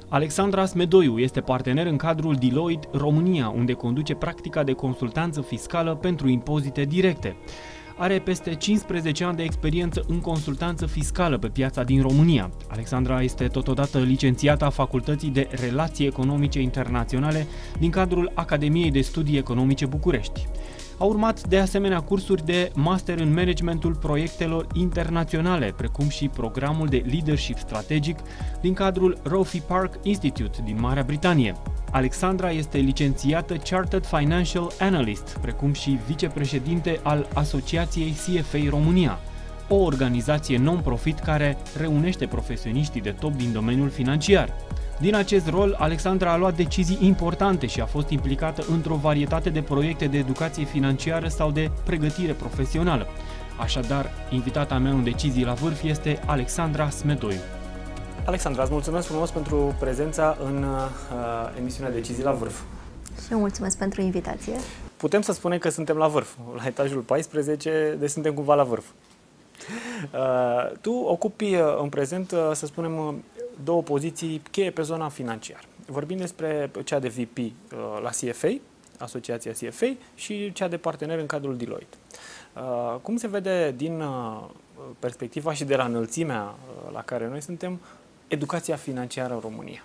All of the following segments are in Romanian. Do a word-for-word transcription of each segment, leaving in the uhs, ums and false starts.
Alexandra Smedoiu este partener în cadrul Deloitte România, unde conduce practica de consultanță fiscală pentru impozite directe. Are peste cincisprezece ani de experiență în consultanță fiscală pe piața din România. Alexandra este totodată licențiată a Facultății de Relații Economice Internaționale din cadrul Academiei de Studii Economice București. A urmat de asemenea cursuri de master în managementul proiectelor internaționale, precum și programul de leadership strategic din cadrul Roffey Park Institute din Marea Britanie. Alexandra este licențiată Chartered Financial Analyst, precum și vicepreședinte al Asociației C F A România, o organizație non-profit care reunește profesioniștii de top din domeniul financiar. Din acest rol, Alexandra a luat decizii importante și a fost implicată într-o varietate de proiecte de educație financiară sau de pregătire profesională. Așadar, invitata mea în Decizii la Vârf este Alexandra Smedoiu. Alexandra, îți mulțumesc frumos pentru prezența în uh, emisiunea Decizii la Vârf. Și eu mulțumesc pentru invitație. Putem să spunem că suntem la vârf, la etajul paisprezece, deci suntem cumva la vârf. Uh, tu ocupi uh, în prezent, uh, să spunem, uh, două poziții cheie pe zona financiară. Vorbim despre cea de V P uh, la C F A, Asociația C F A, și cea de partener în cadrul Deloitte. Uh, cum se vede din uh, perspectiva și de la înălțimea uh, la care noi suntem, educația financiară în România?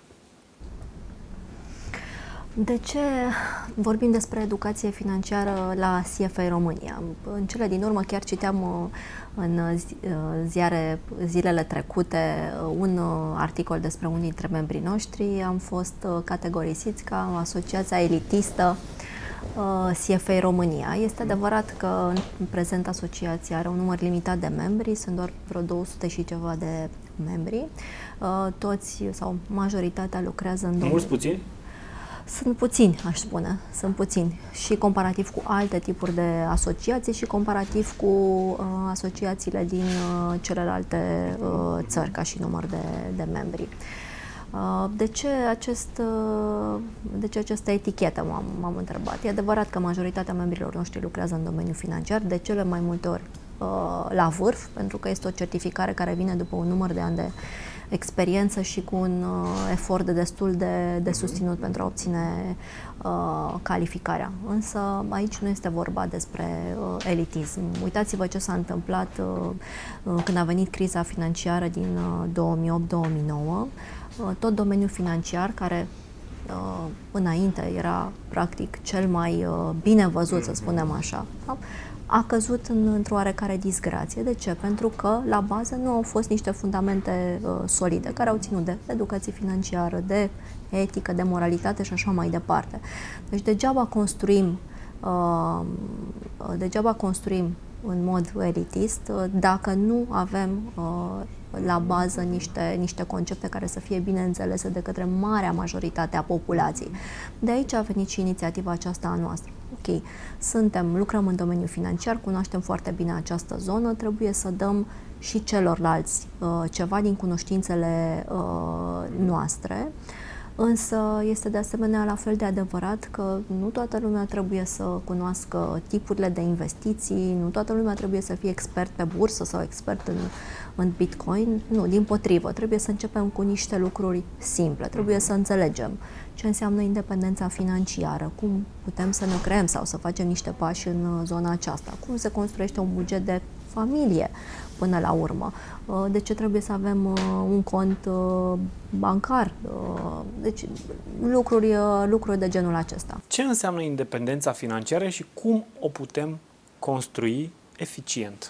De ce vorbim despre educație financiară la C F A România? În cele din urmă chiar citeam în ziare zilele trecute un articol despre unii dintre membrii noștri. Am fost categorisiți ca asociația elitistă C F A România. Este adevărat că în prezent asociația are un număr limitat de membri, sunt doar vreo două sute și ceva de membri. Toți sau majoritatea lucrează în domeniul... Mulți puțini? Sunt puțini, aș spune, sunt puțini și comparativ cu alte tipuri de asociații și comparativ cu uh, asociațiile din uh, celelalte uh, țări ca și număr de, de membri. Uh, de ce, acest, uh, de ce această etichetă, m-am întrebat? E adevărat că majoritatea membrilor noștri lucrează în domeniul financiar, de cele mai multe ori uh, la vârf, pentru că este o certificare care vine după un număr de ani de experiență și cu un uh, efort de destul de, de susținut pentru a obține uh, calificarea. Însă aici nu este vorba despre uh, elitism. Uitați-vă ce s-a întâmplat uh, uh, când a venit criza financiară din uh, două mii opt două mii nouă. Uh, tot domeniul financiar, care uh, înainte era practic cel mai uh, bine văzut, să spunem așa, a căzut în, într-o oarecare disgrație. De ce? Pentru că la bază nu au fost niște fundamente uh, solide care au ținut de educație financiară, de etică, de moralitate și așa mai departe. Deci degeaba construim, uh, degeaba construim în mod elitist uh, dacă nu avem uh, la bază niște, niște concepte care să fie bine înțelese de către marea majoritate a populației. De aici a venit și inițiativa aceasta a noastră. Ok, suntem, lucrăm în domeniul financiar, cunoaștem foarte bine această zonă, trebuie să dăm și celorlalți uh, ceva din cunoștințele uh, noastre, însă este de asemenea la fel de adevărat că nu toată lumea trebuie să cunoască tipurile de investiții, nu toată lumea trebuie să fie expert pe bursă sau expert în, în Bitcoin, nu, dimpotrivă, trebuie să începem cu niște lucruri simple, trebuie să înțelegem ce înseamnă independența financiară, cum putem să ne creăm sau să facem niște pași în zona aceasta, cum se construiește un buget de familie până la urmă, de ce trebuie să avem un cont bancar, deci lucruri, lucruri de genul acesta. Ce înseamnă independența financiară și cum o putem construi eficient?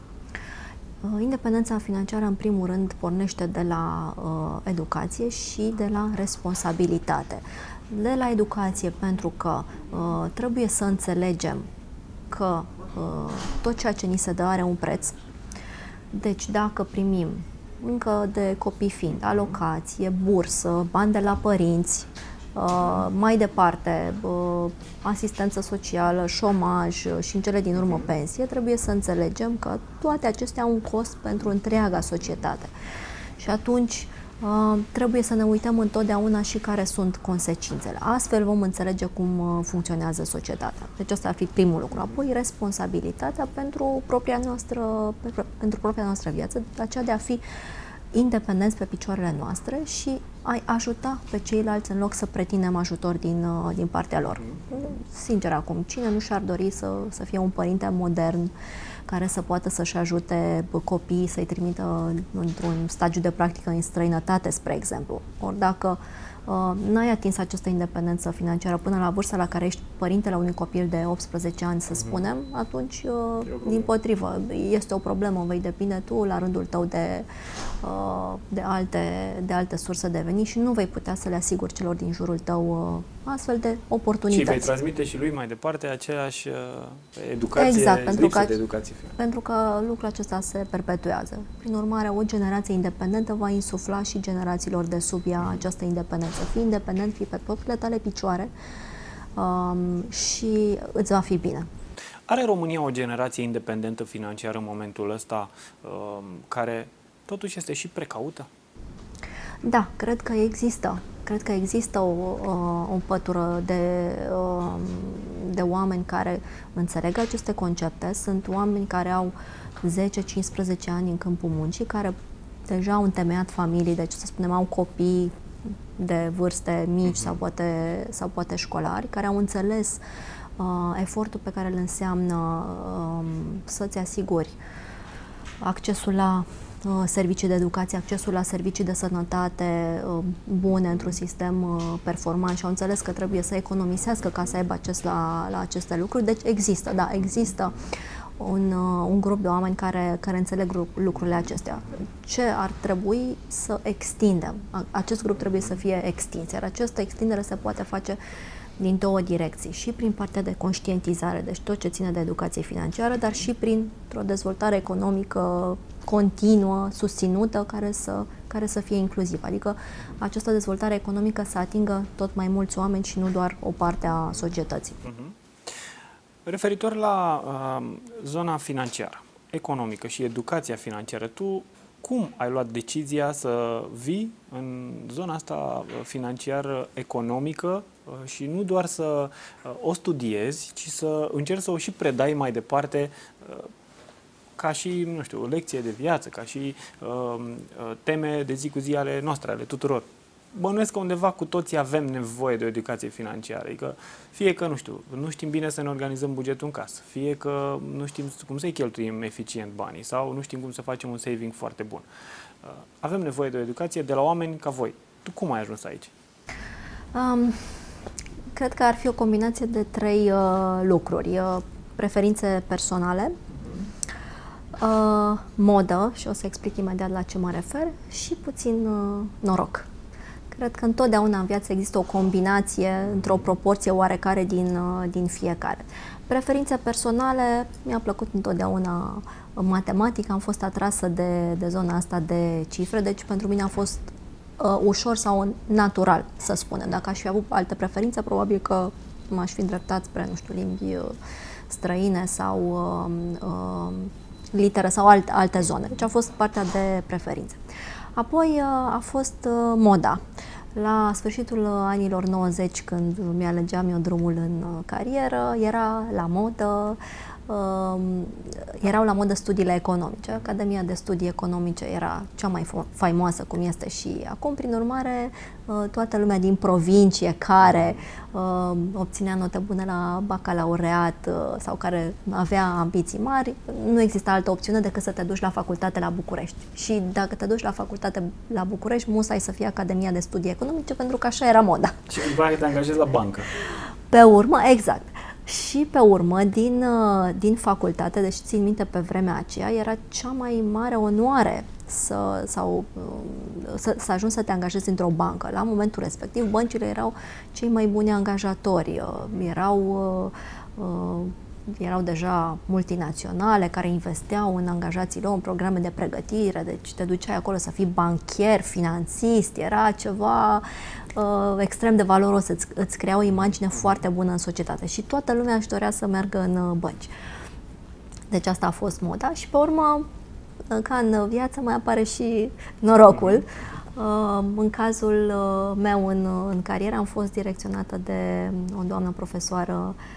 Independența financiară, în primul rând, pornește de la uh, educație și de la responsabilitate. De la educație, pentru că uh, trebuie să înțelegem că uh, tot ceea ce ni se dă are un preț. Deci, dacă primim, încă de copii fiind, alocație, bursă, bani de la părinți, Uh, mai departe, uh, asistență socială, șomaj și în cele din urmă pensie, trebuie să înțelegem că toate acestea au un cost pentru întreaga societate. Și atunci uh, trebuie să ne uităm întotdeauna și care sunt consecințele. Astfel vom înțelege cum uh, funcționează societatea. Deci asta ar fi primul lucru. Apoi responsabilitatea pentru propria noastră, pentru propria noastră viață, aceea de a fi independenți pe picioarele noastre și ai ajuta pe ceilalți în loc să pretindem ajutor din, din partea lor. Sincer acum, cine nu și-ar dori să, să fie un părinte modern care să poată să-și ajute copiii, să-i trimită într-un stagiu de practică în străinătate, spre exemplu. Ori dacă uh, n-ai atins această independență financiară până la vârsta la care ești părintele unui copil de optsprezece ani, să spunem, atunci, uh, din potrivă, este o problemă, vei depinde tu la rândul tău de, uh, de, alte, de alte surse de venit și nu vei putea să le asiguri celor din jurul tău uh, astfel de oportunități. Și vei transmite și lui mai departe aceeași uh, educație, exact, pentru că, de educație. pentru că lucrul acesta se perpetuează. Prin urmare, o generație independentă va insufla și generațiilor de sub ea această independență. Fii independent, fii pe propriile tale picioare um, și îți va fi bine. Are România o generație independentă financiară în momentul ăsta um, care totuși este și precaută? Da, cred că există. Cred că există o, o pătură de, de oameni care înțeleg aceste concepte. Sunt oameni care au zece cincisprezece ani în câmpul muncii, care deja au întemeiat familii, deci să spunem au copii de vârste mici sau poate, sau poate școlari, care au înțeles uh, efortul pe care îl înseamnă uh, să-ți asiguri accesul la servicii de educație, accesul la servicii de sănătate bune într-un sistem performant și au înțeles că trebuie să economisească ca să aibă acces la, la aceste lucruri. Deci există, da, există un, un grup de oameni care, care înțeleg lucrurile acestea. Ce ar trebui să extindem? Acest grup trebuie să fie extins, iar această extindere se poate face din două direcții, și prin partea de conștientizare, deci tot ce ține de educație financiară, dar și printr-o dezvoltare economică continuă, susținută, care să, care să fie inclusivă. Adică această dezvoltare economică să atingă tot mai mulți oameni și nu doar o parte a societății. Uh-huh. Referitor la uh, zona financiară, economică și educația financiară, tu cum ai luat decizia să vii în zona asta financiară economică și nu doar să o studiezi, ci să încerci să o și predai mai departe ca și, nu știu, o lecție de viață, ca și uh, teme de zi cu zi ale noastre, ale tuturor. Bănuiesc că undeva cu toții avem nevoie de o educație financiară. Adică fie că, nu știu, nu știm bine să ne organizăm bugetul în casă, fie că nu știm cum să-i cheltuim eficient banii sau nu știm cum să facem un saving foarte bun. Uh, avem nevoie de o educație de la oameni ca voi. Tu cum ai ajuns aici? Um, cred că ar fi o combinație de trei uh, lucruri. Uh, preferințe personale, uh, modă, și o să explic imediat la ce mă refer, și puțin uh, noroc. Cred că întotdeauna în viață există o combinație într-o proporție oarecare din, din fiecare. Preferințe personale, mi-a plăcut întotdeauna matematica, am fost atrasă de, de zona asta de cifre, deci pentru mine a fost uh, ușor sau natural, să spunem. Dacă aș fi avut alte preferințe, probabil că m-aș fi îndreptat spre, nu știu, limbi uh, străine sau uh, uh, litere sau alte, alte zone. Deci a fost partea de preferințe. Apoi a fost moda. La sfârșitul anilor nouăzeci, când mi-alegeam eu drumul în carieră, era la modă, erau la modă studiile economice. Academia de Studii Economice era cea mai faimoasă, cum este și acum. Prin urmare, toată lumea din provincie care obținea note bune la bacalaureat sau care avea ambiții mari, nu exista altă opțiune decât să te duci la facultate la București. Și dacă te duci la facultate la București, musai să fie Academia de Studii Economice, pentru că așa era moda. Și cumva te angajezi la bancă. Pe urmă, exact. Și pe urmă, din, din facultate, deci țin minte pe vremea aceea, era cea mai mare onoare să, sau, să, să ajungi să te angajezi într-o bancă. La momentul respectiv, băncile erau cei mai buni angajatori, erau, erau deja multinaționale care investeau în angajații lor, în programe de pregătire, deci te duceai acolo să fii banchier, finanțist, era ceva extrem de valoros, îți, îți crea o imagine foarte bună în societate și toată lumea își dorea să meargă în bănci. Deci asta a fost moda și pe urmă, ca în viață, mai apare și norocul. În cazul meu în, în carieră am fost direcționată de o doamnă profesoară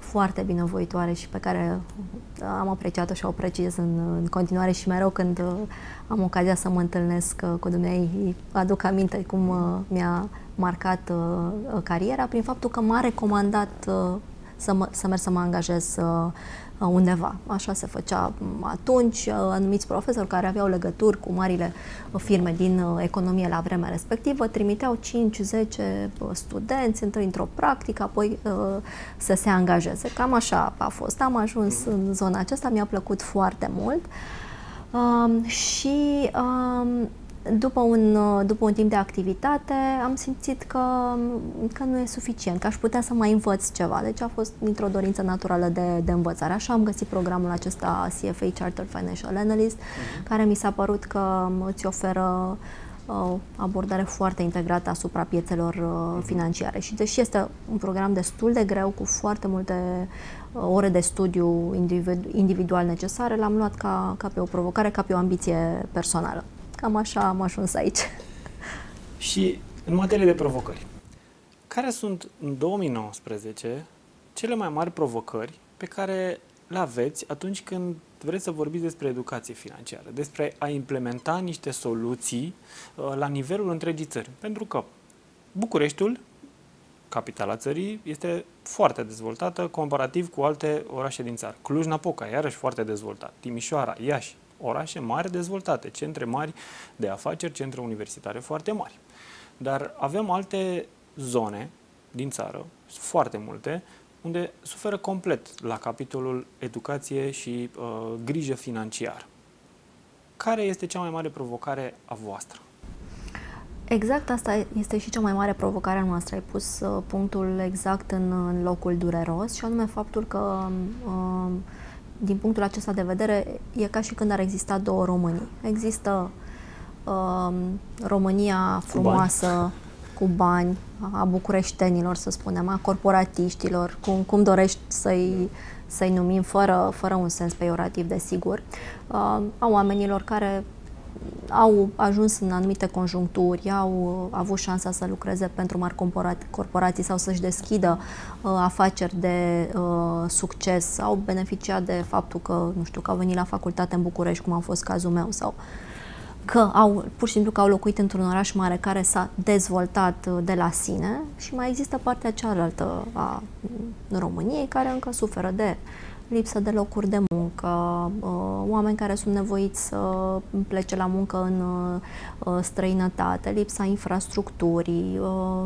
foarte binevoitoare și pe care am apreciat-o și o apreciez în, în continuare și mereu când am ocazia să mă întâlnesc cu dumneavoastră, aduc aminte cum mi-a marcat cariera prin faptul că m-a recomandat să, mă, să merg să mă angajez undeva. Așa se făcea atunci. Anumiți profesori care aveau legături cu marile firme din economie la vremea respectivă trimiteau cinci zece studenți într-o practică, apoi să se angajeze. Cam așa a fost. Am ajuns în zona aceasta, mi-a plăcut foarte mult și După un, după un timp de activitate am simțit că, că nu e suficient, că aș putea să mai învăț ceva. Deci a fost dintr-o dorință naturală de, de învățare. Așa am găsit programul acesta C F A, Chartered Financial Analyst, uh-huh. care mi s-a părut că îți oferă o abordare foarte integrată asupra piețelor uh, financiare. Și deși este un program destul de greu, cu foarte multe uh, ore de studiu individu- individual necesare, l-am luat ca, ca pe o provocare, ca pe o ambiție personală. Cam așa am ajuns aici. Și în materie de provocări, care sunt în două mii nouăsprezece cele mai mari provocări pe care le aveți atunci când vreți să vorbiți despre educație financiară, despre a implementa niște soluții uh, la nivelul întregii țări? Pentru că Bucureștiul, capitala țării, este foarte dezvoltată comparativ cu alte orașe din țară. Cluj-Napoca, iarăși foarte dezvoltat. Timișoara, Iași, orașe mari dezvoltate, centre mari de afaceri, centre universitare foarte mari. Dar avem alte zone din țară, foarte multe, unde suferă complet la capitolul educație și uh, grijă financiară. Care este cea mai mare provocare a voastră? Exact asta este și cea mai mare provocare a noastră. Ai pus uh, punctul exact în, în locul dureros, și anume faptul că uh, din punctul acesta de vedere, e ca și când ar exista două Românii. Există uh, România frumoasă, cu bani, cu bani a bucureștenilor, să spunem, a corporatiștilor, cum, cum dorești să-i, să-i numim, fără, fără un sens peiorativ, desigur, uh, a oamenilor care au ajuns în anumite conjuncturi, au avut șansa să lucreze pentru mari corporații sau să-și deschidă uh, afaceri de uh, succes, au beneficiat de faptul că, nu știu, că au venit la facultate în București, cum a fost cazul meu, sau că au, pur și simplu că au locuit într-un oraș mare care s-a dezvoltat de la sine, și mai există partea cealaltă a României care încă suferă de lipsă de locuri de muncă, oameni care sunt nevoiți să plece la muncă în străinătate, lipsa infrastructurii,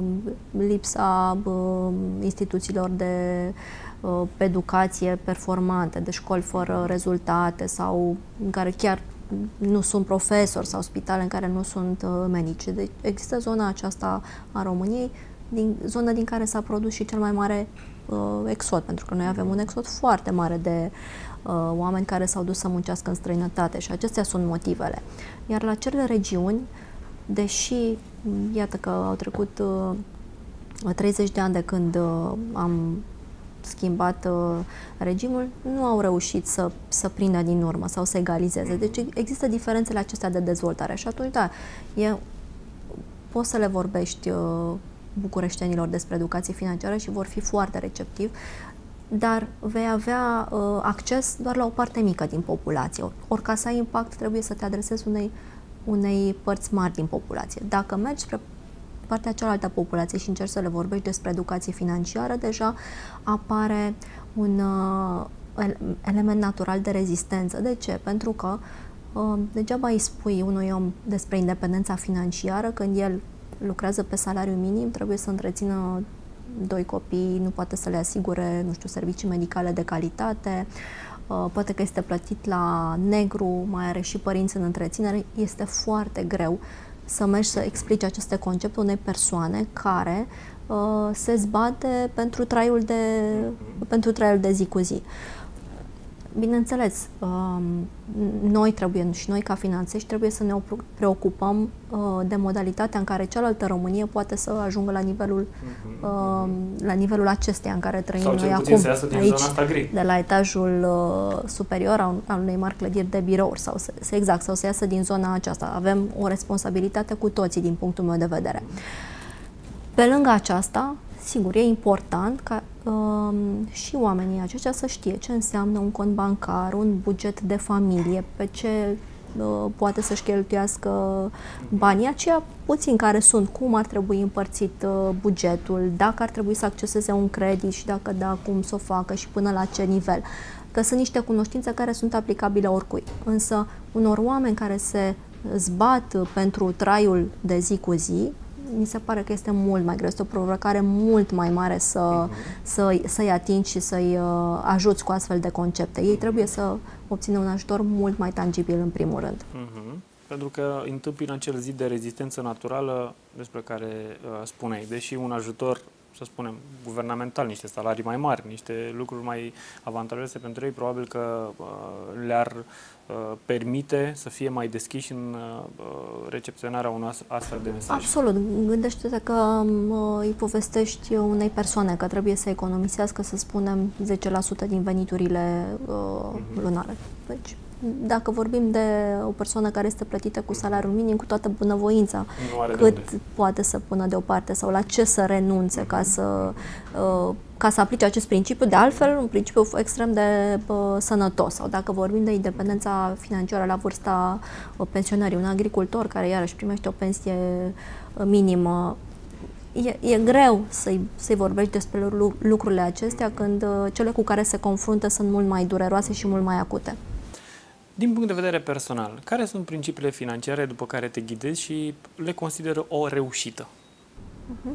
lipsa instituțiilor de educație performante, de școli fără rezultate sau în care chiar nu sunt profesori, sau spitale în care nu sunt medici. Deci există zona aceasta a României, din, zona din care s-a produs și cel mai mare uh, exod, pentru că noi avem un exod foarte mare de uh, oameni care s-au dus să muncească în străinătate, și acestea sunt motivele. Iar la cele regiuni, deși, iată că au trecut uh, treizeci de ani de când uh, am schimbat uh, regimul, nu au reușit să, să prindă din urmă sau să egalizeze. Deci există diferențele acestea de dezvoltare, și atunci, da, e, poți să le vorbești uh, bucureștenilor despre educație financiară și vor fi foarte receptivi, dar vei avea uh, acces doar la o parte mică din populație. Ori ca să ai impact, trebuie să te adresezi unei, unei părți mari din populație. Dacă mergi spre partea cealaltă a populației și încerci să le vorbești despre educație financiară, deja apare un uh, element natural de rezistență. De ce? Pentru că uh, degeaba îi spui unui om despre independența financiară când el lucrează pe salariu minim, trebuie să întrețină doi copii, nu poate să le asigure, nu știu, servicii medicale de calitate, uh, poate că este plătit la negru, mai are și părinți în întreținere. Este foarte greu să mergi să explici aceste concepte unei persoane care uh, se zbate pentru traiul de, pentru traiul de zi cu zi. Bineînțeles, noi trebuie, și noi ca finanțești, trebuie să ne preocupăm de modalitatea în care cealaltă Românie poate să ajungă la nivelul, la nivelul acesteia în care trăim noi acum, aici, de la etajul superior al unei mari clădiri de birouri, sau să, exact, sau să iasă din zona aceasta. Avem o responsabilitate cu toții din punctul meu de vedere. Pe lângă aceasta, sigur, e important ca uh, și oamenii aceștia să știe ce înseamnă un cont bancar, un buget de familie, pe ce uh, poate să-și cheltuiască banii aceia puțin care sunt, cum ar trebui împărțit uh, bugetul, dacă ar trebui să acceseze un credit și dacă da, cum să o facă și până la ce nivel. Că sunt niște cunoștințe care sunt aplicabile oricui. Însă, unor oameni care se zbat pentru traiul de zi cu zi, mi se pare că este mult mai greu, este o provocare mult mai mare să, uh-huh. să, să-i atingi și să-i uh, ajuți cu astfel de concepte. Ei trebuie să obțină un ajutor mult mai tangibil în primul rând. Uh-huh. Pentru că întâmpină acel zid de rezistență naturală despre care uh, spuneai, deși un ajutor, să spunem, guvernamental, niște salarii mai mari, niște lucruri mai avantajoase pentru ei, probabil că uh, le-ar uh, permite să fie mai deschiși în uh, recepționarea unui astfel de mesaj. Absolut. Gândește-te că uh, îi povestești unei persoane că trebuie să economisească, să spunem, zece la sută din veniturile uh, mm-hmm. lunare. Deci, dacă vorbim de o persoană care este plătită cu salariul minim, cu toată bunăvoința, cât poate să pună deoparte sau la ce să renunțe ca să, uh, ca să aplice acest principiu, de altfel, un principiu extrem de uh, sănătos. Sau dacă vorbim de independența financiară la vârsta uh, pensionării, un agricultor care iarăși primește o pensie uh, minimă, E, e greu să-i, să-i vorbești despre lucrurile acestea când uh, cele cu care se confruntă sunt mult mai dureroase și mult mai acute. Din punct de vedere personal, care sunt principiile financiare după care te ghidezi și le consideră o reușită? Uh-huh.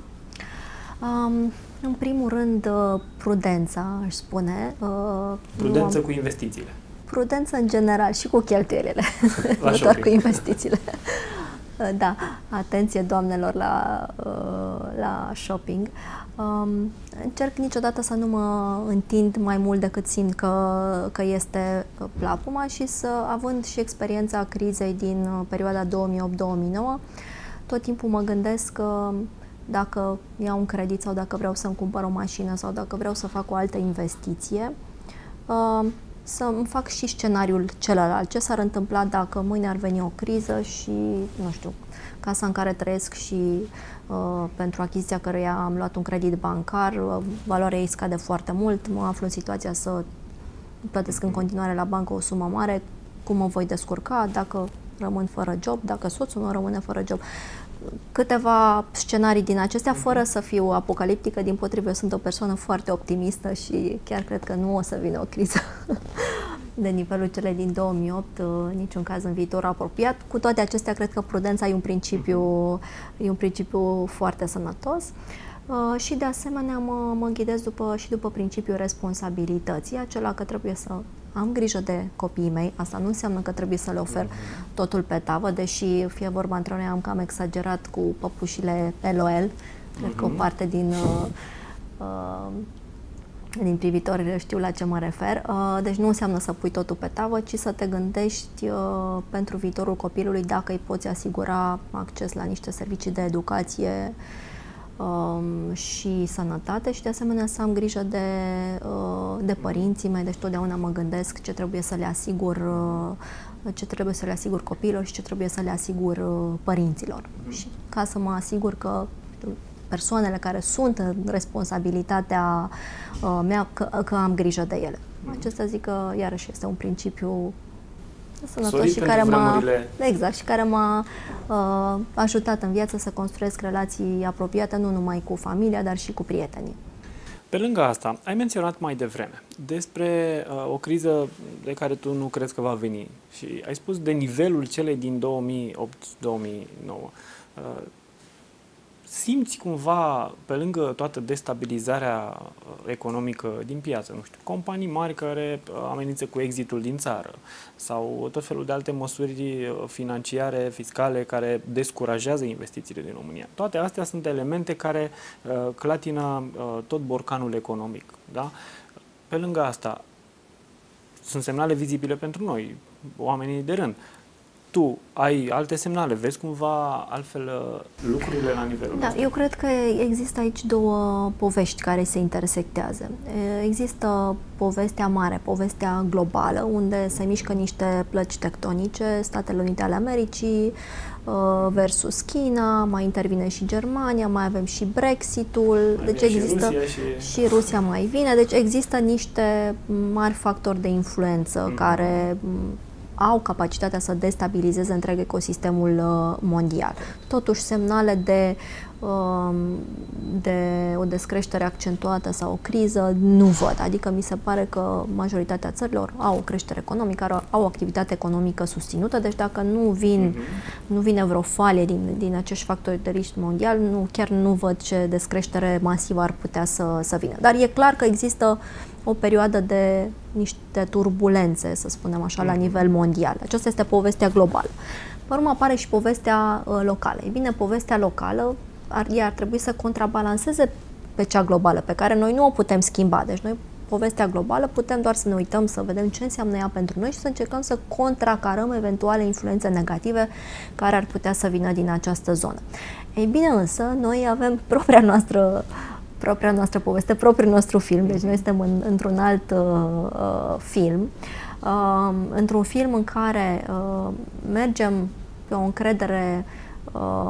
Um, în primul rând, prudența, aș spune. Uh, Prudență am... cu investițiile. Prudență în general și cu cheltuielile, nu doar cu investițiile. Da, atenție doamnelor la, la shopping. Încerc niciodată să nu mă întind mai mult decât simt că, că este plapuma și să, având și experiența crizei din perioada două mii opt două mii nouă, tot timpul mă gândesc că dacă iau un credit sau dacă vreau să-mi cumpăr o mașină sau dacă vreau să fac o altă investiție, să îmi fac și scenariul celălalt. Ce s-ar întâmpla dacă mâine ar veni o criză și, nu știu, casa în care trăiesc și uh, pentru achiziția căruia am luat un credit bancar, uh, valoarea ei scade foarte mult, mă aflu în situația să plătesc în continuare la bancă o sumă mare, cum mă voi descurca, dacă rămân fără job, dacă soțul nu rămâne fără job. Câteva scenarii din acestea, fără să fiu apocaliptică, dimpotrivă, eu sunt o persoană foarte optimistă și chiar cred că nu o să vină o criză de nivelul celei din două mii opt, în niciun caz în viitor apropiat. Cu toate acestea, cred că prudența e un principiu, e un principiu foarte sănătos. Uh, și de asemenea mă, mă ghidez după, și după principiul responsabilității, acela că trebuie să am grijă de copiii mei. Asta nu înseamnă că trebuie să le ofer totul pe tavă, deși fie vorba între noi am cam exagerat cu păpușile L O L. Cred că o parte din, uh, uh, din privitori știu la ce mă refer. Uh, deci nu înseamnă să pui totul pe tavă, ci să te gândești uh, pentru viitorul copilului dacă îi poți asigura acces la niște servicii de educație Um, și sănătate și de asemenea să am grijă de, uh, de părinții mei, deci totdeauna mă gândesc ce trebuie să le asigur, uh, ce trebuie să le asigur copiilor și ce trebuie să le asigur uh, părinților. Mm. Și ca să mă asigur că persoanele care sunt în responsabilitatea uh, mea, că, că am grijă de ele. Mm. Acesta zic că iarăși este un principiu sănătos și care m-a, exact, și care m-a uh, ajutat în viață să construiesc relații apropiate, nu numai cu familia, dar și cu prietenii. Pe lângă asta, ai menționat mai devreme despre uh, o criză de care tu nu crezi că va veni și ai spus de nivelul celei din două mii opt două mii nouă. Uh, simți cumva, pe lângă toată destabilizarea economică din piață, nu știu, companii mari care amenință cu exitul din țară sau tot felul de alte măsuri financiare, fiscale care descurajează investițiile din România. Toate astea sunt elemente care uh, clatină uh, tot borcanul economic. Da? Pe lângă asta, sunt semnale vizibile pentru noi, oamenii de rând. tu ai alte semnale, vezi cumva altfel lucrurile la nivelul Da, ăsta? eu cred că există aici două povești care se intersectează. Există povestea mare, povestea globală, unde se mișcă niște plăci tectonice, Statele Unite ale Americii versus China, mai intervine și Germania, mai avem și Brexitul, mai deci există și Rusia, și... și Rusia mai vine, deci există niște mari factori de influență mm-hmm. care au capacitatea să destabilizeze întreg ecosistemul mondial. Totuși, semnale de, de o descreștere accentuată sau o criză nu văd. Adică mi se pare că majoritatea țărilor au o creștere economică, au o activitate economică susținută, deci dacă nu, vin, mm-hmm. nu vine vreo falie din, din acești factori de risc mondial, nu, chiar nu văd ce descreștere masivă ar putea să, să vină. Dar e clar că există o perioadă de niște turbulențe, să spunem așa, la nivel mondial. Aceasta este povestea globală. Pe urmă apare și povestea uh, locală. Ei bine, povestea locală ar, ar trebui să contrabalanceze pe cea globală, pe care noi nu o putem schimba. Deci noi, povestea globală, putem doar să ne uităm, să vedem ce înseamnă ea pentru noi și să încercăm să contracarăm eventuale influențe negative care ar putea să vină din această zonă. Ei bine, însă, noi avem propria noastră propria noastră poveste, propriul nostru film, deci noi suntem în, într-un alt uh, film, uh, într-un film în care uh, mergem pe o încredere, uh,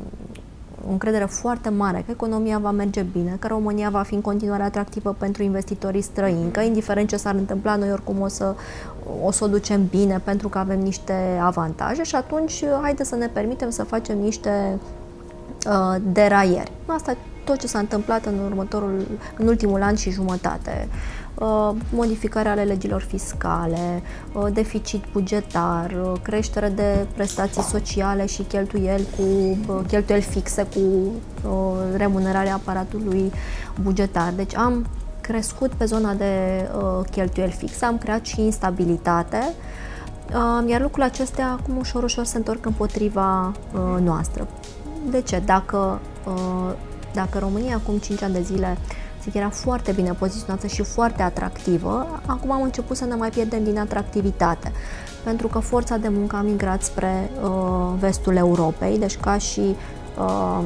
o încredere foarte mare că economia va merge bine, că România va fi în continuare atractivă pentru investitorii străini, că indiferent ce s-ar întâmpla, noi oricum o să, o să o ducem bine pentru că avem niște avantaje și atunci haide să ne permitem să facem niște uh, deraieri. Asta tot ce s-a întâmplat în următorul, în ultimul an și jumătate, modificarea ale legilor fiscale, deficit bugetar, creștere de prestații sociale și cheltuieli cu cheltuieli fixe cu remunerarea aparatului bugetar. Deci am crescut pe zona de cheltuieli fixe, am creat și instabilitate, iar lucrurile acestea acum ușor, ușor se întorc împotriva noastră. De ce? Dacă Dacă România acum cinci ani de zile zic, era foarte bine poziționată și foarte atractivă, acum am început să ne mai pierdem din atractivitate. Pentru că forța de muncă a migrat spre uh, vestul Europei, deci ca și uh,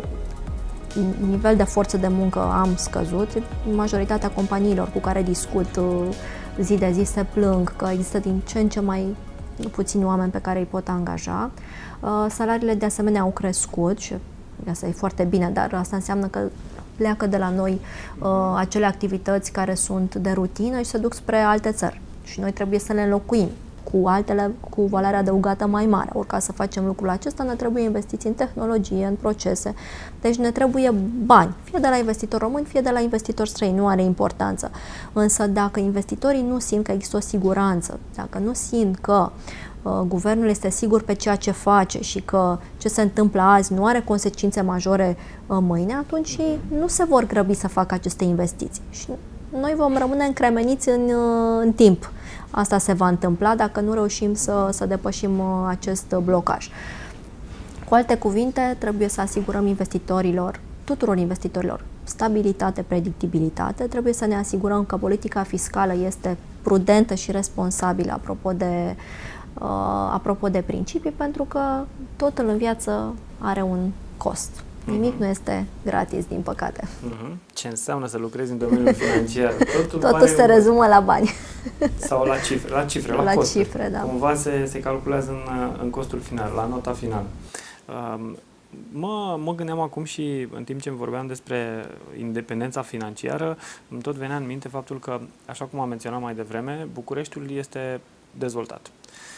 nivel de forță de muncă am scăzut. Majoritatea companiilor cu care discut uh, zi de zi se plâng că există din ce în ce mai puțini oameni pe care îi pot angaja. Uh, salariile de asemenea au crescut și asta e foarte bine, dar asta înseamnă că pleacă de la noi uh, acele activități care sunt de rutină și se duc spre alte țări. Și noi trebuie să le înlocuim cu altele cu valoare adăugată mai mare. Ori ca să facem lucrul acesta ne trebuie investiții în tehnologie, în procese. Deci ne trebuie bani, fie de la investitori români, fie de la investitori străini, nu are importanță. Însă dacă investitorii nu simt că există o siguranță, dacă nu simt că guvernul este sigur pe ceea ce face și că ce se întâmplă azi nu are consecințe majore mâine, atunci nu se vor grăbi să facă aceste investiții. Și noi vom rămâne încremeniți în, în timp. Asta se va întâmpla dacă nu reușim să, să depășim acest blocaj. Cu alte cuvinte, trebuie să asigurăm investitorilor, tuturor investitorilor, stabilitate, predictibilitate. Trebuie să ne asigurăm că politica fiscală este prudentă și responsabilă apropo de Uh, apropo de principii, pentru că totul în viață are un cost. Nimic uh-huh. nu este gratis, din păcate. Uh-huh. Ce înseamnă să lucrezi în domeniul financiar? Totul, totul se rezumă la bani. Sau la cifre, la cifre, la, la costuri. cifre, da. Cumva se, se calculează în, în costul final, la nota finală. Uh, Mă, mă gândeam acum și în timp ce vorbeam despre independența financiară, îmi tot venea în minte faptul că, așa cum am menționat mai devreme, Bucureștiul este dezvoltat.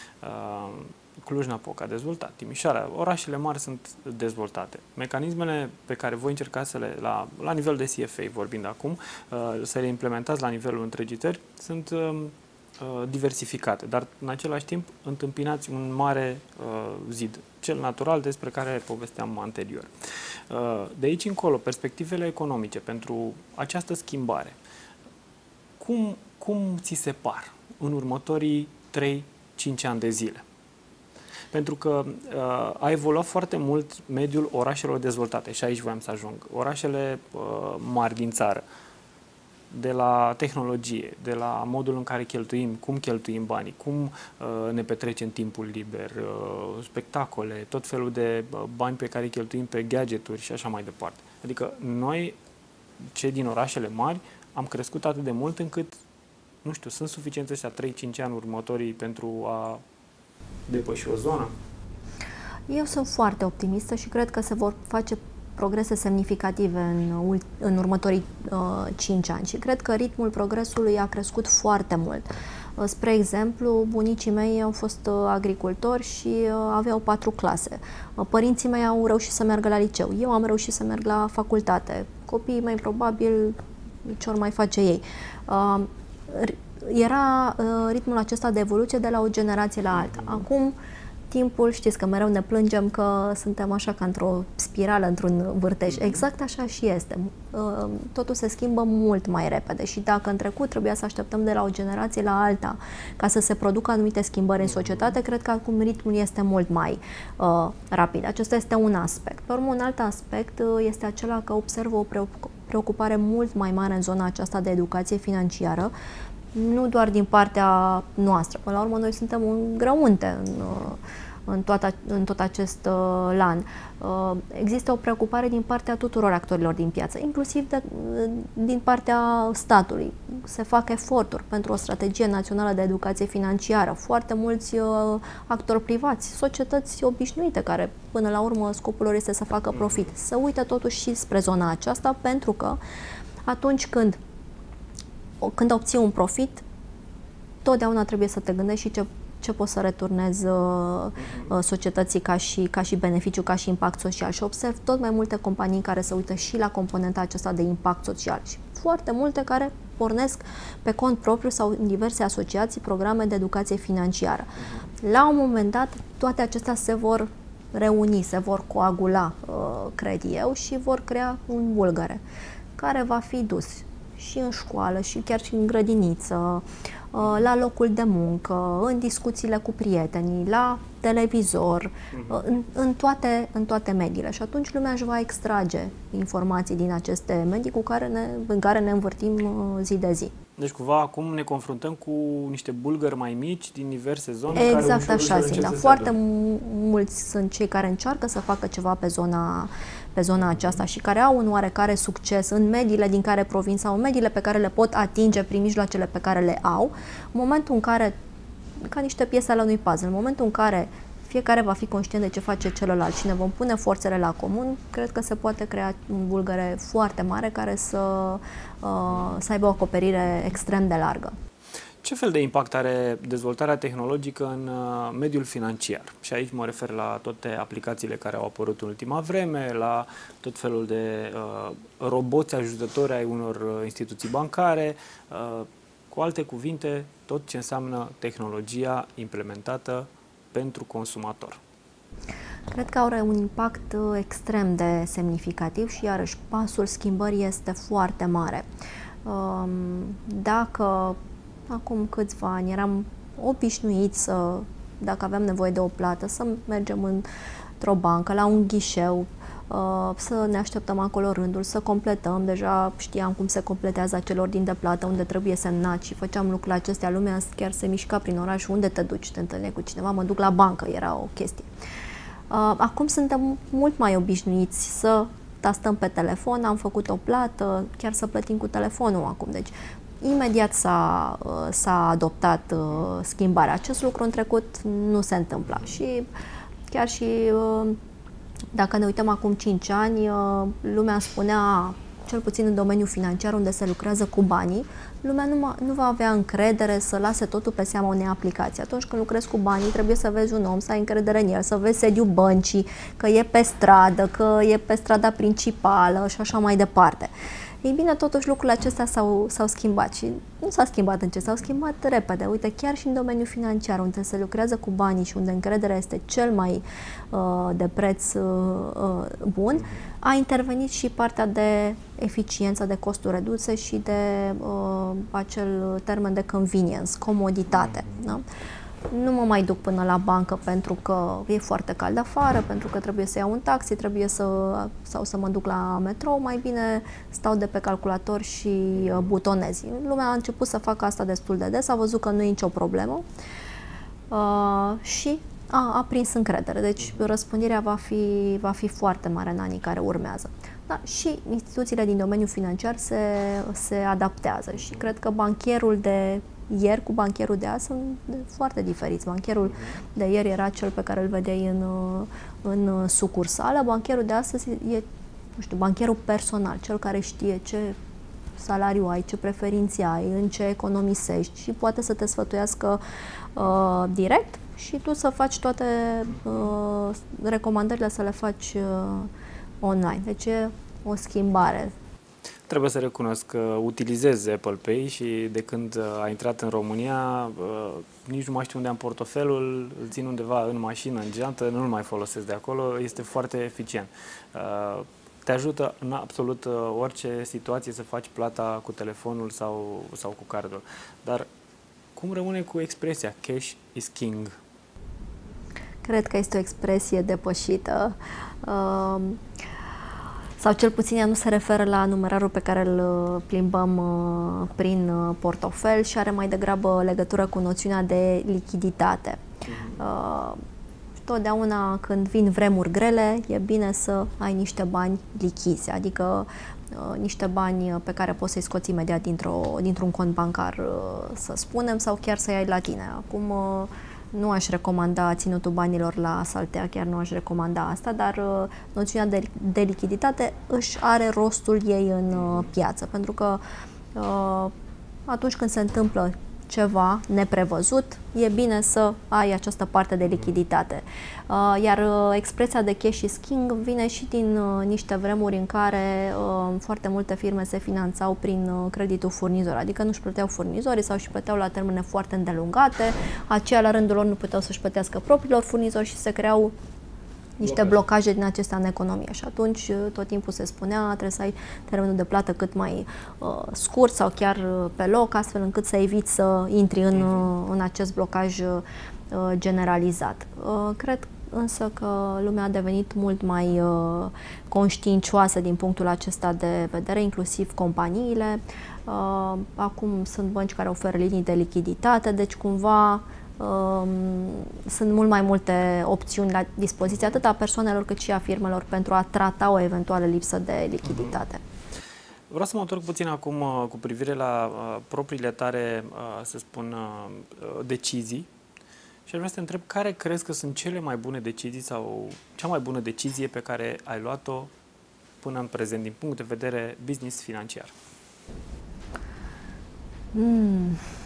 Cluj-Napoca dezvoltat, Timișoara, orașele mari sunt dezvoltate. Mecanismele pe care voi încercați să le, la, la nivel de C F A vorbind acum, să le implementați la nivelul întregii țări, sunt diversificate, dar în același timp întâmpinați un mare zid, cel natural despre care povesteam anterior. De aici încolo, perspectivele economice pentru această schimbare, cum, cum ți se par în următorii trei cinci ani de zile? Pentru că uh, a evoluat foarte mult mediul orașelor dezvoltate și aici voiam să ajung. Orașele uh, mari din țară. de la tehnologie, de la modul în care cheltuim, cum cheltuim banii, cum uh, ne petrecem timpul liber, uh, spectacole, tot felul de uh, bani pe care îi cheltuim pe gadgeturi și așa mai departe. Adică noi, cei din orașele mari, am crescut atât de mult încât, nu știu, sunt suficienți ăștia trei cinci ani următorii pentru a depăși o zonă? Eu sunt foarte optimistă și cred că se vor face progrese semnificative în, în următorii uh, cinci ani și cred că ritmul progresului a crescut foarte mult. Uh, spre exemplu, bunicii mei au fost uh, agricultori și uh, aveau patru clase. Uh, părinții mei au reușit să meargă la liceu. Eu am reușit să merg la facultate. Copiii mei, probabil, ce or mai face ei. Uh, era uh, ritmul acesta de evoluție de la o generație la alta. Acum, timpul, știți că mereu ne plângem că suntem așa ca într-o spirală, într-un vârtej. Exact așa și este. Totul se schimbă mult mai repede și dacă în trecut trebuia să așteptăm de la o generație la alta ca să se producă anumite schimbări în societate, cred că acum ritmul este mult mai uh, rapid. Acesta este un aspect. Pe urmă, un alt aspect este acela că observă o preocupare mult mai mare în zona aceasta de educație financiară, nu doar din partea noastră. Până la urmă, noi suntem un grăunte în, în, toată, în tot acest uh, lan. Uh, există o preocupare din partea tuturor actorilor din piață, inclusiv de, din partea statului. Se fac eforturi pentru o strategie națională de educație financiară. Foarte mulți uh, actori privați, societăți obișnuite, care până la urmă scopul lor este să facă profit. Se uită totuși și spre zona aceasta, pentru că atunci când Când obții un profit, totdeauna trebuie să te gândești și ce, ce poți să returnezi uh, societății ca și, ca și beneficiu, ca și impact social. Și observ tot mai multe companii care se uită și la componenta aceasta de impact social și foarte multe care pornesc pe cont propriu sau în diverse asociații, programe de educație financiară. La un moment dat, toate acestea se vor reuni, se vor coagula, uh, cred eu, și vor crea un bulgăre care va fi dus și în școală, și chiar și în grădiniță, la locul de muncă, în discuțiile cu prietenii, la televizor, în, în, toate, în toate mediile. Și atunci lumea își va extrage informații din aceste medii cu care ne, în care ne învârtim zi de zi. Deci, cumva, acum ne confruntăm cu niște bulgări mai mici din diverse zone. Exact care așa, simt. Da. Foarte mulți sunt cei care încearcă să facă ceva pe zona, pe zona aceasta și care au un oarecare succes în mediile din care provin sau în mediile pe care le pot atinge prin mijloacele pe care le au. În momentul în care, ca niște piese ale unui puzzle, în momentul în care fiecare va fi conștient de ce face celălalt și ne vom pune forțele la comun, cred că se poate crea un bulgăre foarte mare care să, uh, să aibă o acoperire extrem de largă. Ce fel de impact are dezvoltarea tehnologică în uh, mediul financiar? Și aici mă refer la toate aplicațiile care au apărut în ultima vreme, la tot felul de uh, roboți ajutători ai unor uh, instituții bancare, uh, cu alte cuvinte, tot ce înseamnă tehnologia implementată pentru consumator. Cred că are un impact extrem de semnificativ și iarăși pasul schimbării este foarte mare. Dacă acum câțiva ani eram obișnuiți să, dacă aveam nevoie de o plată, să mergem într-o bancă, la un ghișeu, să ne așteptăm acolo rândul, să completăm, deja știam cum se completează acel ordin de plată, unde trebuie semnat și făceam lucrurile acestea, lumea chiar se mișca prin oraș, unde te duci, te întâlnești cu cineva, mă duc la bancă, era o chestie. Acum suntem mult mai obișnuiți să tastăm pe telefon, am făcut o plată, chiar să plătim cu telefonul acum, deci imediat s-a, s-a adoptat schimbarea. Acest lucru în trecut nu se întâmpla și chiar și dacă ne uităm acum cinci ani, lumea spunea, cel puțin în domeniul financiar unde se lucrează cu banii, lumea nu, nu va avea încredere să lase totul pe seama unei aplicații. Atunci când lucrezi cu banii, trebuie să vezi un om, să ai încredere în el, să vezi sediul băncii, că e pe stradă, că e pe strada principală și așa mai departe. Ei bine, totuși lucrurile acestea s-au, s-au schimbat și nu s-au schimbat încet, s-au schimbat repede. Uite, chiar și în domeniul financiar, unde se lucrează cu banii și unde încrederea este cel mai uh, de preț uh, bun, a intervenit și partea de eficiență, de costuri reduse și de uh, acel termen de convenience, comoditate. Da? nu mă mai duc până la bancă pentru că e foarte cald afară, pentru că trebuie să iau un taxi, trebuie să, sau să mă duc la metrou, mai bine stau de pe calculator și butonez. Lumea a început să facă asta destul de des, a văzut că nu e nicio problemă uh, și a, a prins încredere. Deci răspândirea va fi, va fi foarte mare în anii care urmează. Da, și instituțiile din domeniul financiar se, se adaptează și cred că bancherul de ieri cu bancherul de azi sunt foarte diferiți. Bancherul de ieri era cel pe care îl vedeai în, în sucursală, bancherul de astăzi e, nu știu, bancherul personal, cel care știe ce salariu ai, ce preferințe ai, în ce economisești și poate să te sfătuiască uh, direct și tu să faci toate uh, recomandările, să le faci uh, online. Deci e o schimbare. Trebuie să recunosc că utilizez Apple Pay și de când a intrat în România, nici nu mai știu unde am portofelul, îl țin undeva în mașină, în geantă, nu-l mai folosesc de acolo, este foarte eficient. Te ajută în absolut orice situație să faci plata cu telefonul sau, sau cu cardul. Dar cum rămâne cu expresia cash is king? Cred că este o expresie depășită. Uh, sau cel puțin ea nu se referă la numerarul pe care îl plimbăm uh, prin uh, portofel și are mai degrabă legătură cu noțiunea de lichiditate. Uh, totdeauna când vin vremuri grele, e bine să ai niște bani lichizi, adică uh, niște bani pe care poți să-i scoți imediat dintr-o, dintr-un cont bancar, uh, să spunem, sau chiar să-i ai la tine. Acum, uh, nu aș recomanda ținutul banilor la saltea, chiar nu aș recomanda asta, dar uh, noțiunea de, de lichiditate își are rostul ei în uh, piață, pentru că uh, atunci când se întâmplă ceva neprevăzut, e bine să ai această parte de lichiditate. Uh, iar uh, expresia de cash is king vine și din uh, niște vremuri în care uh, foarte multe firme se finanțau prin uh, creditul furnizor, adică nu-și plăteau furnizorii sau își plăteau la termene foarte îndelungate, aceia la rândul lor nu puteau să-și plătească propriilor furnizori și se creau niște blocaje din acestea în economie și atunci tot timpul se spunea trebuie să ai termenul de plată cât mai uh, scurt sau chiar uh, pe loc, astfel încât să eviți să intri în, uh, în acest blocaj uh, generalizat. Uh, cred însă că lumea a devenit mult mai uh, conștiincioasă din punctul acesta de vedere, inclusiv companiile. Uh, acum sunt bănci care oferă linii de lichiditate, deci cumva Um, sunt mult mai multe opțiuni la dispoziție atât a persoanelor cât și a firmelor pentru a trata o eventuală lipsă de lichiditate. Vreau să mă întorc puțin acum uh, cu privire la uh, propriile tale, uh, să spun, uh, decizii și aș vrea să te întreb care crezi că sunt cele mai bune decizii sau cea mai bună decizie pe care ai luat-o până în prezent din punct de vedere business financiar? Hmm.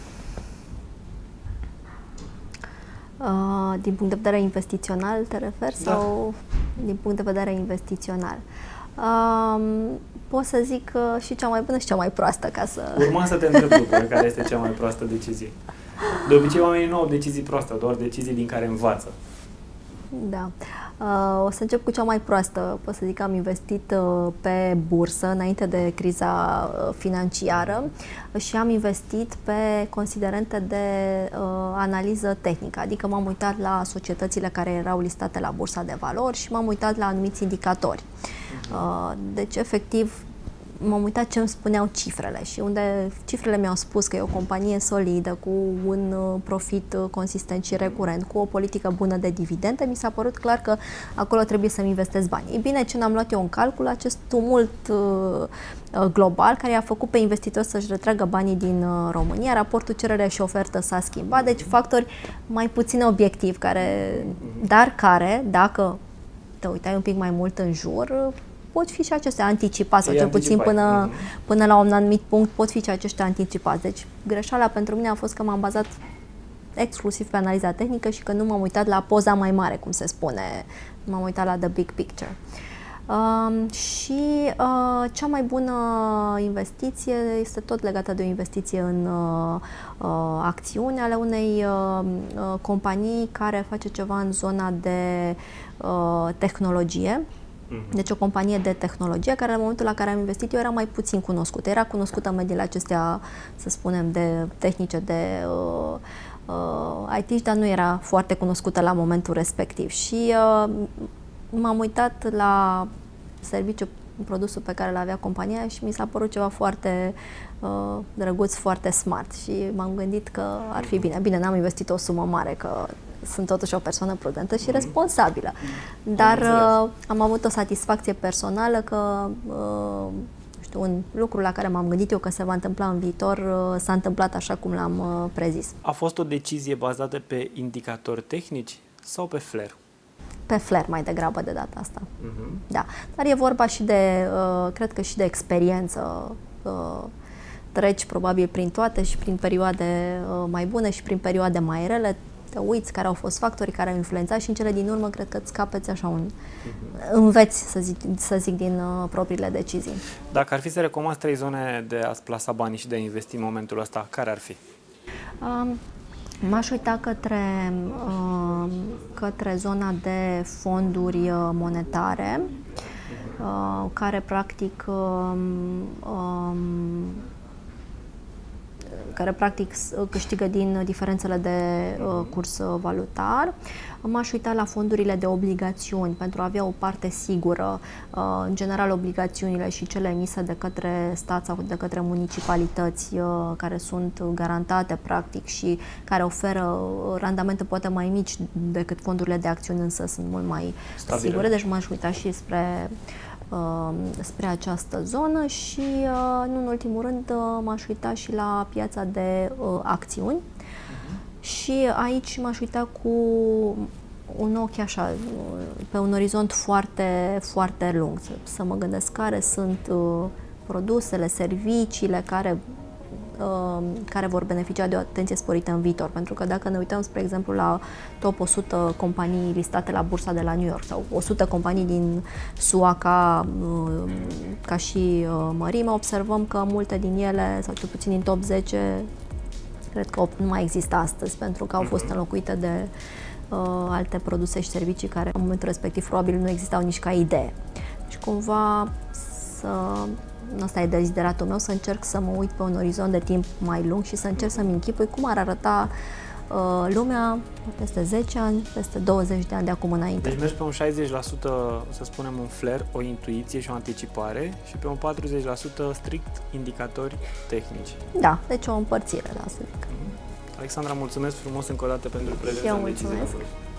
Uh, din punct de vedere investițional te referi da. Sau din punct de vedere investițional? Uh, pot să zic uh, și cea mai bună și cea mai proastă ca să... Urma să te întreb după care este cea mai proastă decizie. De obicei oamenii nu au decizii proaste, doar decizii din care învață. Da. Uh, o să încep cu cea mai proastă. Pot să zic că am investit uh, pe bursă înainte de criza uh, financiară și am investit pe considerente de uh, analiză tehnică, adică m-am uitat la societățile care erau listate la Bursa de Valori și m-am uitat la anumiți indicatori. Uh, deci, efectiv, m-am uitat ce îmi spuneau cifrele și unde cifrele mi-au spus că e o companie solidă, cu un profit consistent și recurent, cu o politică bună de dividende, mi s-a părut clar că acolo trebuie să-mi investesc bani. E bine, ce n-am luat eu în calcul, acest tumult uh, global care a făcut pe investitori să-și retragă banii din uh, România, raportul cerere și ofertă s-a schimbat, deci factori mai puțin obiectivi, care, dar care, dacă te uitai un pic mai mult în jur, pot fi și acestea anticipați, sau cel puțin până, până la un anumit punct pot fi și aceștia anticipați. Deci greșeala pentru mine a fost că m-am bazat exclusiv pe analiza tehnică și că nu m-am uitat la poza mai mare, cum se spune, m-am uitat la the big picture. Uh, și uh, cea mai bună investiție este tot legată de o investiție în uh, uh, acțiuni ale unei uh, uh, companii care face ceva în zona de uh, tehnologie. Deci o companie de tehnologie care în momentul la care am investit eu era mai puțin cunoscută. Era cunoscută în mediile acestea, să spunem, de tehnice, de uh, uh, I T, dar nu era foarte cunoscută la momentul respectiv. Și uh, m-am uitat la serviciul, produsul pe care l-avea compania și mi s-a părut ceva foarte uh, drăguț, foarte smart și m-am gândit că ar fi bine. Bine, n-am investit o sumă mare, că sunt totuși o persoană prudentă și responsabilă, dar uh, am avut o satisfacție personală că uh, știu, un lucru la care m-am gândit eu că se va întâmpla în viitor uh, s-a întâmplat așa cum l-am uh, prezis. A fost o decizie bazată pe indicatori tehnici sau pe flair? Pe flair mai degrabă de data asta. Uh-huh. Da, dar e vorba și de, uh, cred că și de experiență. Uh, treci probabil prin toate și prin perioade uh, mai bune și prin perioade mai rele. Te uiți care au fost factorii care au influențat și în cele din urmă cred că îți capeți așa un... Uh-huh. Înveți, să zic, să zic din uh, propriile decizii. Dacă ar fi să recomanzi trei zone de a-ți plasa banii și de a investi în momentul ăsta, care ar fi? Um, M-aș uita către, uh, către zona de fonduri monetare, uh, care practic uh, um, care practic câștigă din diferențele de uh, curs valutar. M-aș uita la fondurile de obligațiuni pentru a avea o parte sigură, uh, în general obligațiunile și cele emise de către stat sau de către municipalități, uh, care sunt garantate practic și care oferă randamente poate mai mici decât fondurile de acțiuni, însă sunt mult mai Stabile. sigure, deci m-aș uita și spre spre această zonă și, nu în ultimul rând, m-aș uita și la piața de acțiuni. Uh-huh. Și aici m-aș uita cu un ochi așa, pe un orizont foarte, foarte lung, să, să mă gândesc care sunt produsele, serviciile care care vor beneficia de o atenție sporită în viitor. Pentru că dacă ne uităm, spre exemplu, la top o sută companii listate la bursa de la New York sau o sută companii din S U A ca, ca și mărime, observăm că multe din ele, sau cel puțin din top zece, cred că nu mai există astăzi, pentru că au fost înlocuite de uh, alte produse și servicii care în momentul respectiv probabil nu existau nici ca idee. Și cumva să... Asta e dezideratul meu, să încerc să mă uit pe un orizont de timp mai lung și să încerc să-mi închipui cum ar arăta uh, lumea peste zece ani, peste douăzeci de ani de acum înainte. Deci mergi pe un șaizeci la sută, să spunem, un flair, o intuiție și o anticipare și pe un patruzeci la sută strict indicatori tehnici. Da, deci o împărțire, da, să zic. Alexandra, mulțumesc frumos încă o dată pentru prezența. Și eu mulțumesc.